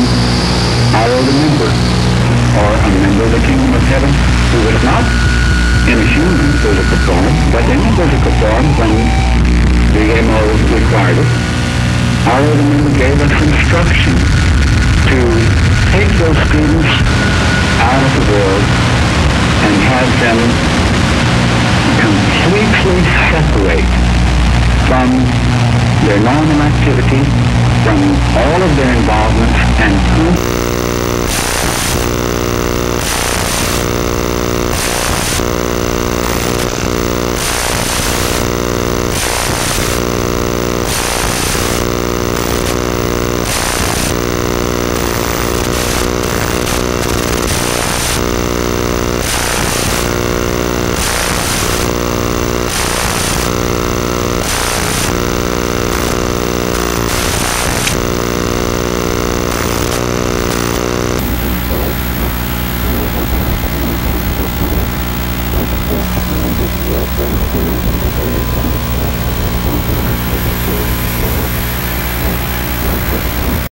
our member, or a member of the kingdom of heaven, who was not in a human physical form, but in a physical form when the MO required it. Our member gave us instruction to take those students out of the world and have them completely separate from their normal activity, from all of their involvements, and